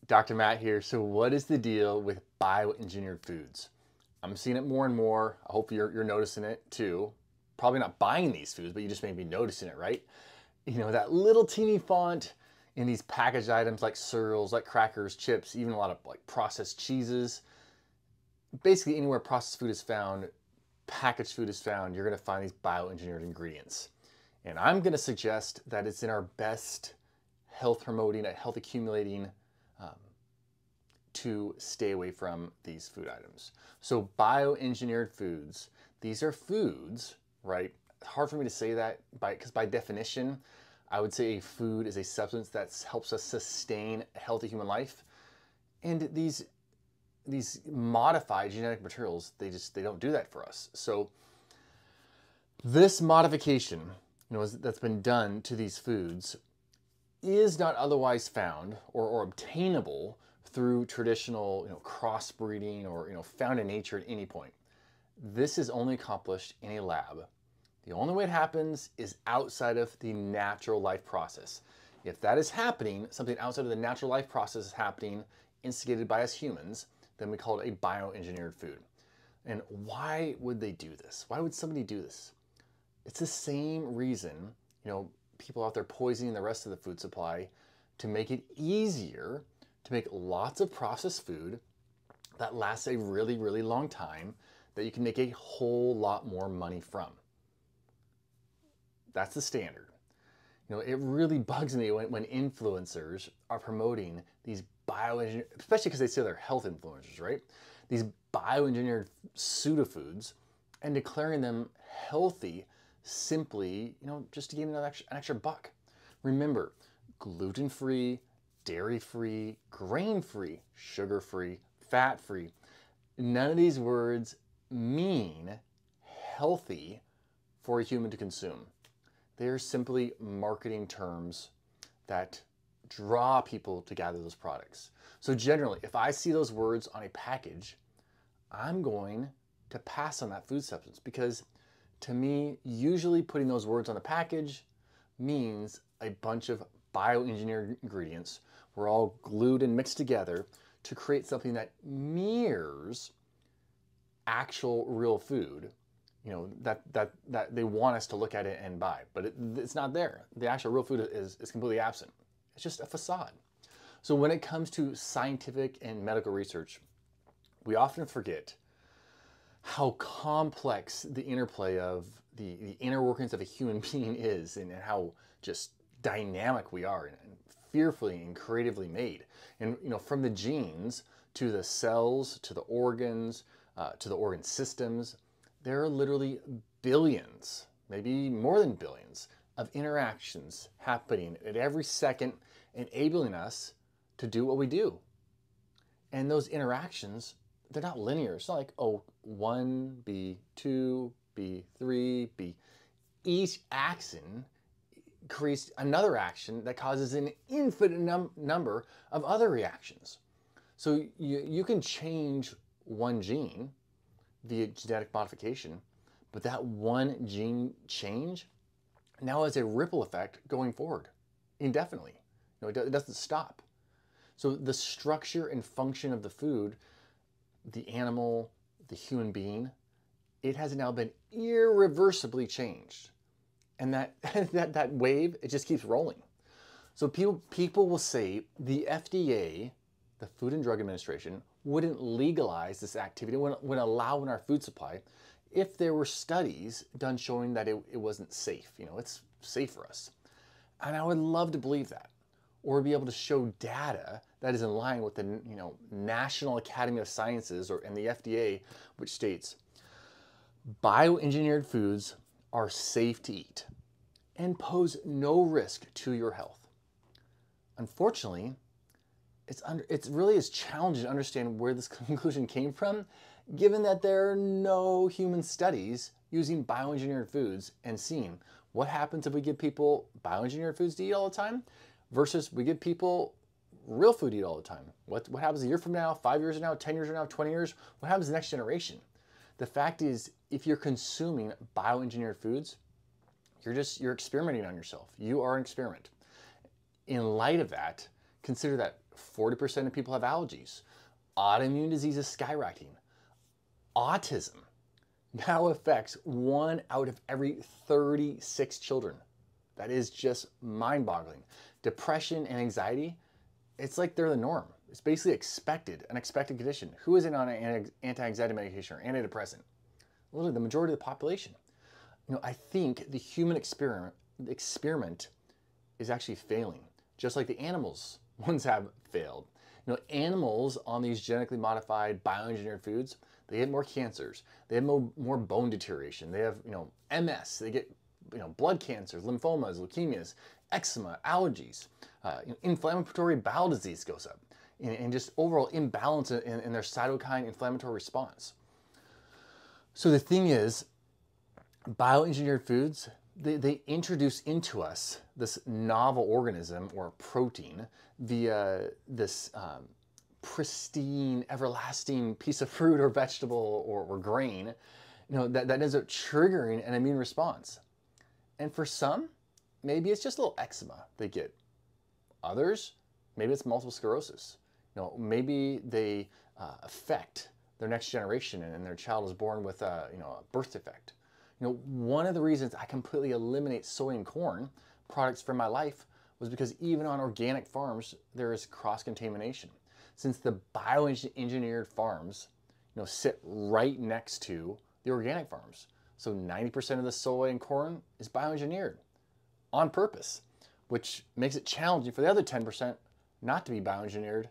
Dr. Matt here. So what is the deal with bioengineered foods? I'm seeing it more and more. I hope you're noticing it too. Probably not buying these foods, but you just may be noticing it, right? You know, that little teeny font in these packaged items like cereals, like crackers, chips, even a lot of like processed cheeses. Basically anywhere processed food is found, packaged food is found, you're gonna find these bioengineered ingredients. And I'm gonna suggest that it's in our best health promoting, health accumulating to stay away from these food items. So bioengineered foods, these are foods, right? Hard for me to say that because by definition, I would say a food is a substance that helps us sustain a healthy human life. And these modified genetic materials, they don't do that for us. So this modification, that's been done to these foods is not otherwise found or obtainable through traditional crossbreeding or found in nature at any point. This is only accomplished in a lab. The only way it happens is outside of the natural life process. If that is happening, something outside of the natural life process is happening, instigated by us humans, then we call it a bioengineered food. And why would they do this? Why would somebody do this? It's the same reason, people out there poisoning the rest of the food supply to make it easier to make lots of processed food that lasts a really, really long time that you can make a whole lot more money from. That's the standard. It really bugs me when influencers are promoting these bioengineered, especially because they say they're health influencers, right? These bioengineered pseudofoods and declaring them healthy simply, just to gain an extra buck. Remember, gluten-free, dairy-free, grain-free, sugar-free, fat-free. None of these words mean healthy for a human to consume. They're simply marketing terms that draw people to gather those products. So generally, if I see those words on a package, I'm going to pass on that food substance because to me, usually putting those words on the package means a bunch of bioengineered ingredients were all glued and mixed together to create something that mirrors actual real food, that they want us to look at it and buy, but it's not there. The actual real food is completely absent. It's just a facade. So when it comes to scientific and medical research, we often forget how complex the interplay of the inner workings of a human being is and how just dynamic we are and fearfully and creatively made. And from the genes to the cells, to the organs, to the organ systems, there are literally billions, maybe more than billions, of interactions happening at every second, enabling us to do what we do. And those interactions, they're not linear. It's not like, oh, 1, B, 2, B, 3, B. Each action creates another action that causes an infinite number of other reactions. So you can change one gene via genetic modification, but that one gene change now has a ripple effect going forward indefinitely. It doesn't stop. So the structure and function of the food, the animal, the human being, it has now been irreversibly changed. And that wave, it just keeps rolling. So people will say the FDA, the Food and Drug Administration, wouldn't legalize this activity, wouldn't allow in our food supply if there were studies done showing that it wasn't safe. It's safe for us. And I would love to believe that, or be able to show data that is in line with the National Academy of Sciences and the FDA, which states bioengineered foods are safe to eat and pose no risk to your health. Unfortunately, it really is challenging to understand where this conclusion came from, given that there are no human studies using bioengineered foods and seeing what happens if we give people bioengineered foods to eat all the time versus we give people real food to eat all the time. What happens a year from now, 5 years from now, 10 years from now, 20 years? What happens to the next generation? The fact is, if you're consuming bioengineered foods, you're experimenting on yourself. You are an experiment. In light of that, consider that 40% of people have allergies. Autoimmune disease is skyrocketing. Autism now affects 1 out of every 36 children. That is just mind-boggling. Depression and anxiety, it's like they're the norm. It's basically expected, an expected condition. Who isn't on an anti-anxiety medication or antidepressant? Literally the majority of the population. I think the human experiment is actually failing, just like the animals ones have failed. Animals on these genetically modified bioengineered foods, they get more cancers, they have more bone deterioration, they have MS, they get blood cancers, lymphomas, leukemias, eczema, allergies, inflammatory bowel disease goes up, and just overall imbalance in their cytokine inflammatory response. So the thing is, bioengineered foods, they introduce into us this novel organism or protein via this pristine, everlasting piece of fruit or vegetable or grain, that ends up triggering an immune response. And for some, maybe it's just a little eczema they get. Others, maybe it's multiple sclerosis. Maybe they affect their next generation and their child is born with a birth defect. One of the reasons I completely eliminate soy and corn products from my life was because even on organic farms, there is cross-contamination. Since the bioengineered farms, sit right next to the organic farms. So 90% of the soy and corn is bioengineered on purpose, which makes it challenging for the other 10% not to be bioengineered,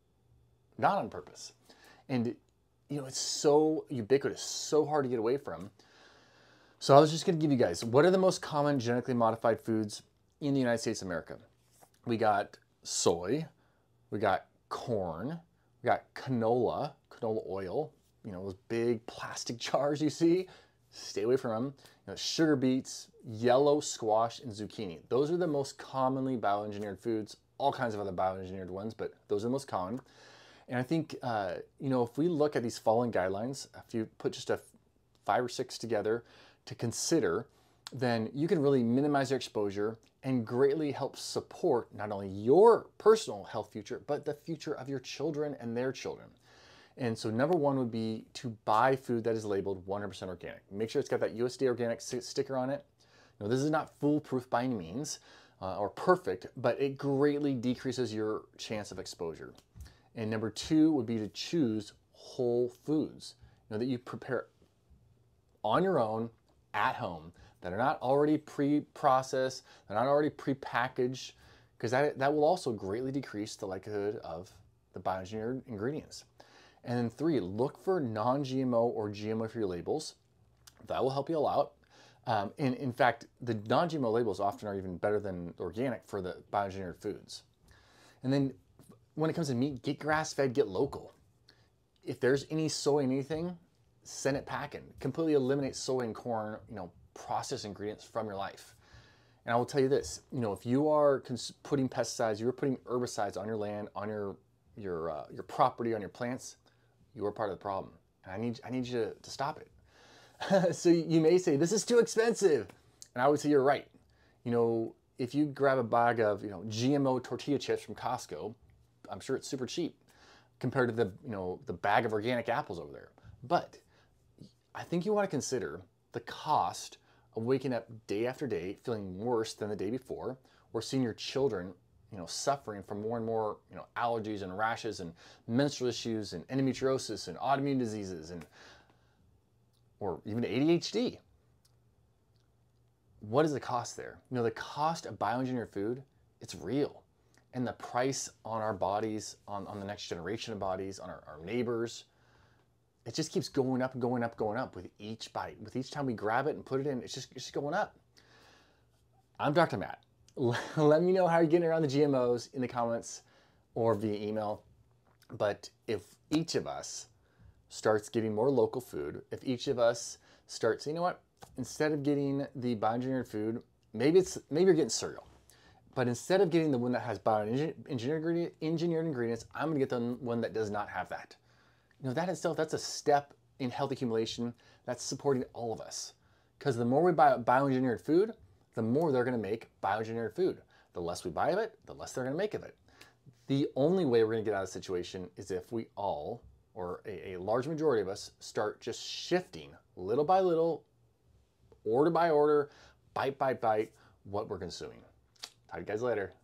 not on purpose. And it's so ubiquitous, so hard to get away from. So I was just going to give you guys, what are the most common genetically modified foods in the United States of America? We got soy, we got corn, we got canola oil, those big plastic jars you see, stay away from them. Sugar beets, yellow squash, and zucchini. Those are the most commonly bioengineered foods, all kinds of other bioengineered ones, but those are the most common. And I think, if we look at these following guidelines, if you put just 5 or 6 together to consider, then you can really minimize your exposure and greatly help support not only your personal health future, but the future of your children and their children. And so number 1 would be to buy food that is labeled 100% organic. Make sure it's got that USDA organic sticker on it. This is not foolproof by any means or perfect, but it greatly decreases your chance of exposure. And number 2 would be to choose whole foods, that you prepare on your own at home, that are not already pre-processed, they're not already pre-packaged, because that will also greatly decrease the likelihood of the bioengineered ingredients. And then 3, look for non-GMO or GMO-free labels. That will help you all out. And in fact, the non-GMO labels often are even better than organic for the bioengineered foods. And then when it comes to meat, get grass-fed, get local. If there's any soy in anything, send it packing. Completely eliminate soy and corn, processed ingredients from your life. And I will tell you this, if you are putting pesticides, you're putting herbicides on your land, on your property, on your plants, you are part of the problem. And I need you to stop it. So you may say, this is too expensive. And I would say you're right. If you grab a bag of GMO tortilla chips from Costco, I'm sure it's super cheap compared to the bag of organic apples over there. But I think you want to consider the cost of waking up day after day feeling worse than the day before, or seeing your children suffering from more and more allergies and rashes and menstrual issues and endometriosis and autoimmune diseases or even ADHD. What is the cost there? The cost of bioengineered food, it's real. And the price on our bodies, on the next generation of bodies, on our neighbors, it just keeps going up and going up, going up with each bite. With each time we grab it and put it in, it's just going up. I'm Dr. Matt. Let me know how you're getting around the GMOs in the comments or via email. But if each of us starts getting more local food, if each of us starts, instead of getting the bioengineered food, maybe you're getting cereal. But instead of getting the one that has bioengineered ingredients, I'm going to get the one that does not have that. That itself, that's a step in health accumulation that's supporting all of us. Because the more we buy bioengineered food, the more they're going to make bioengineered food. The less we buy of it, the less they're going to make of it. The only way we're gonna get out of the situation is if we all, or a large majority of us, start just shifting little by little, order by order, bite by bite, what we're consuming. Talk to you guys later.